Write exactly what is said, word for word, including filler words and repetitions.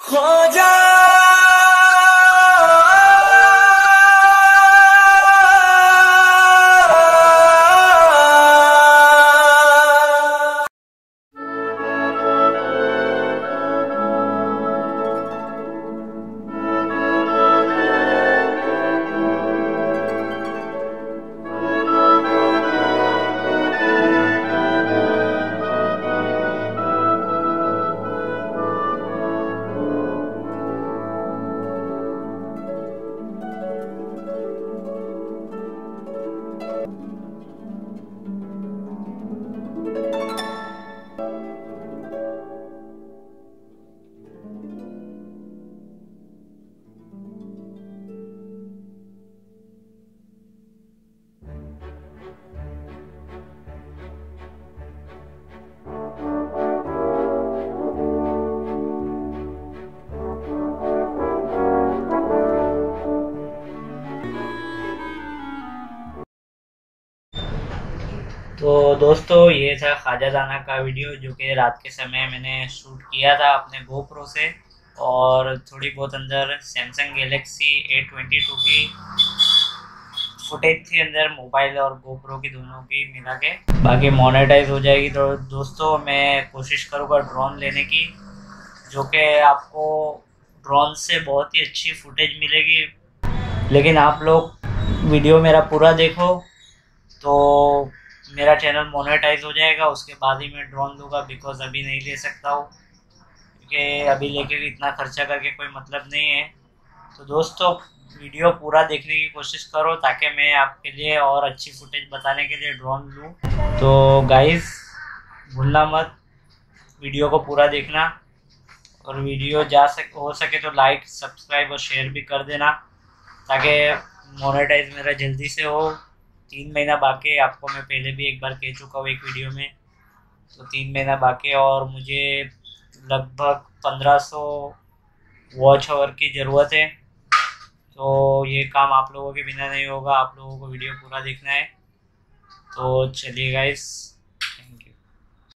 हो जा तो दोस्तों, ये था ख्वाजादाना का वीडियो जो कि रात के समय मैंने शूट किया था अपने गोप्रो से। और थोड़ी बहुत अंदर Samsung Galaxy A twenty two की फुटेज थी अंदर, मोबाइल और गोप्रो की दोनों की मिला के। बाकी मोनेटाइज हो जाएगी तो दोस्तों मैं कोशिश करूँगा ड्रोन लेने की, जो कि आपको ड्रोन से बहुत ही अच्छी फुटेज मिलेगी। लेकिन आप लोग वीडियो मेरा पूरा देखो तो मेरा चैनल मोनेटाइज हो जाएगा, उसके बाद ही मैं ड्रोन लूँगा। बिकॉज अभी नहीं ले सकता हूँ, क्योंकि अभी लेके इतना खर्चा करके कोई मतलब नहीं है। तो दोस्तों, वीडियो पूरा देखने की कोशिश करो ताकि मैं आपके लिए और अच्छी फुटेज बताने के लिए ड्रोन लूँ। तो गाइस, भूलना मत वीडियो को पूरा देखना, और वीडियो जा सक हो सके तो लाइक, सब्सक्राइब और शेयर भी कर देना ताकि मोनेटाइज मेरा जल्दी से हो। तीन महीना बाकी है, आपको मैं पहले भी एक बार कह चुका हूँ एक वीडियो में। तो तीन महीना बाकी है और मुझे लगभग पंद्रह सौ वॉच आवर की ज़रूरत है। तो ये काम आप लोगों के बिना नहीं होगा, आप लोगों को वीडियो पूरा देखना है। तो चलिए गाइस,